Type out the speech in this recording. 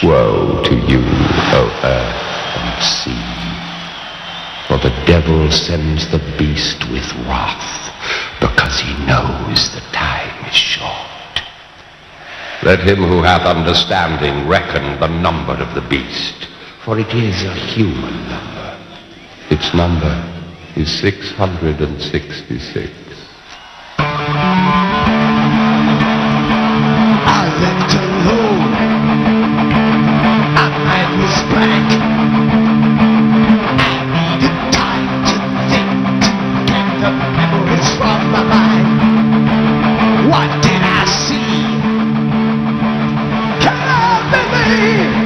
Woe to you, O earth and sea, for the devil sends the beast with wrath, because he knows the time is short. Let him who hath understanding reckon the number of the beast, for it is a human number. Its number is 666. I left alone. My mind was blank. I needed time to think, to get the memories from my mind. What did I see? Can I believe?